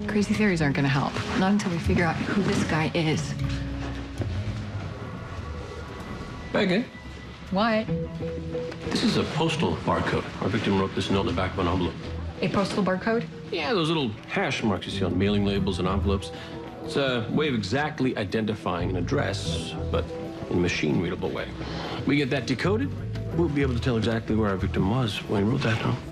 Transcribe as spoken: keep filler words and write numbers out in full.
Crazy theories aren't gonna help. Not until we figure out who this guy is. Beckett, What? this is a postal barcode. Our victim wrote this note in the back of an envelope. A postal barcode? Yeah, those little hash marks you see on mailing labels and envelopes. It's a way of exactly identifying an address, but in a machine-readable way. We get that decoded, we'll be able to tell exactly where our victim was when he wrote that note.